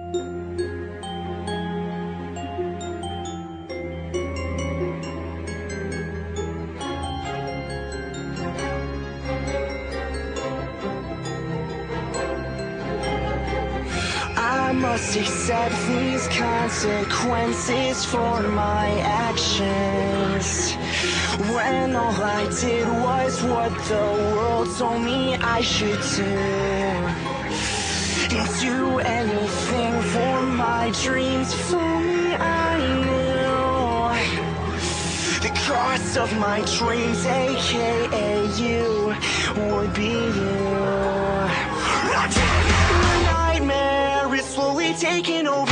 I must accept these consequences for my actions, when all I did was what the world told me I should do. Do anything for my dreams, for me I knew the cost of my dreams, aka you, would be you. The nightmare is slowly taking over.